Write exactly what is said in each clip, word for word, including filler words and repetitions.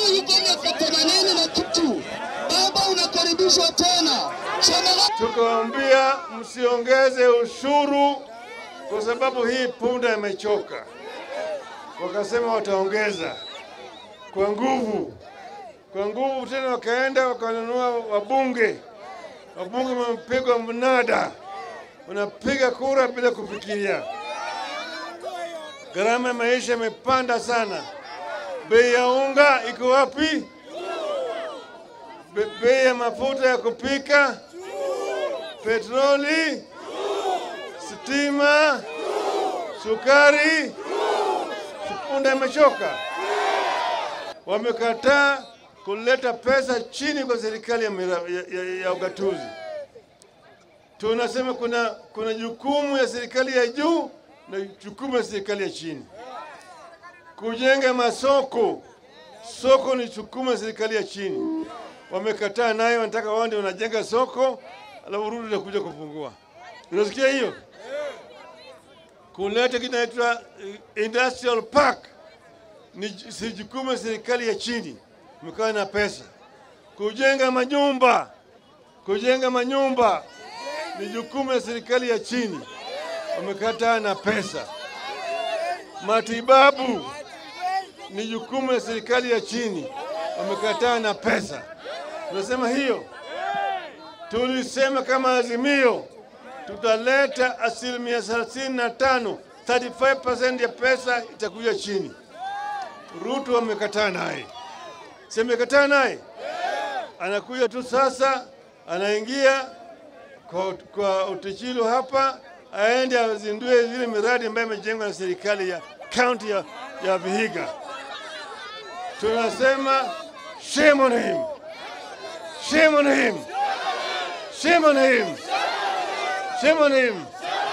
huyu yuko miaka themanini na kitu. Baba unakaribishwa tena. Tukawaambia msiongeze ushuru kwa sababu hii punda imechoka. Wakasema wataongeza kwa nguvu. Kwa nguvu tena wakaenda wakanunua wabunge. Wabunge wamepigwa mnada. Wanapiga kura bila kufikiria. Gharama ya maisha imepanda sana. Bei ya unga iko wapi? Be bei ya mafuta ya kupika, petroli, stima, sukari, punda imechoka. Wamekataa kuleta pesa chini kwa serikali ya, ya, ya, ya ugatuzi. Tunasema kuna, kuna jukumu ya serikali ya juu na jukumu ya serikali ya chini. Kujenga masoko, soko ni jukumu ya serikali ya chini. Wamekataa nayo, wanataka wao ndio wanajenga soko, alafu rudi na kuja kufungua. Unasikia hiyo? Kuleta kinaitwa industrial park ni si jukumu ya serikali ya chini. Mkaa na pesa. Kujenga manyumba, kujenga manyumba ni jukumu ya serikali ya chini. Wamekataa na pesa. Matibabu ni jukumu ya serikali ya chini. Wamekataa na pesa. Tunasema hiyo. Tulisema kama Azimio tutaleta asilimia thelathini na tano, thirty-five percent ya pesa itakuja chini. Ruto amekataa naye. Sema amekataa naye. Anakuja tu sasa, anaingia kwa, kwa Utechilo hapa, aende azindue zile miradi ambayo imejengwa na serikali ya county ya, ya Vihiga. Tunasema shame on him. Shame on him. Shame on him. Shame on him.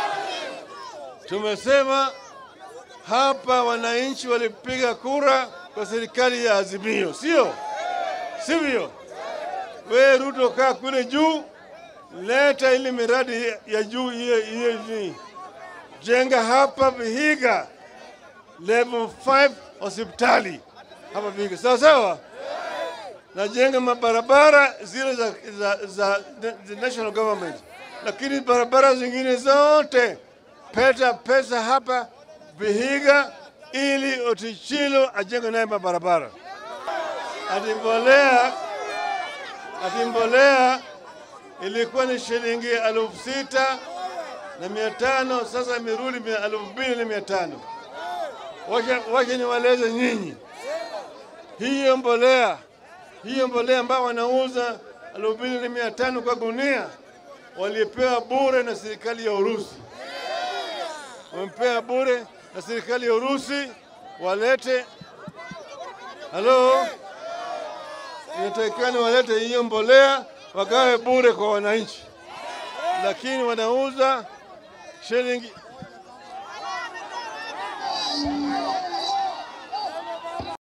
Tumesema hapa wananchi walipiga kura kwa serikali ya Azimio, sio? Sivyo? Wewe Ruto kaa kule juu, leta ile miradi ya juu hiyo hiyo ni jenga hapa Vihiga level five hospitali hapa Vihiga. Sawa sawa? Na jenga mabarabara zile za, za, za the national government. Lakini barabara zingine zote peta pesa hapa Vihiga ili Utechilo ajenge naye mabarabara. Atimbolea atimbolea ilikuwa ni shilingi elfu sita na mia tano, sasa imerudi elfu mbili na mia tano. Wacha wacha niwaeleze nyinyi. Hiyo mbolea, hiyo mbolea ambayo wanauza elfu mbili na mia tano kwa gunia walipewa bure na serikali ya Urusi. Wamepewa bure na serikali ya Urusi, walete halo inatakikana walete hiyo mbolea wagawe bure kwa wananchi, lakini wanauza shilingi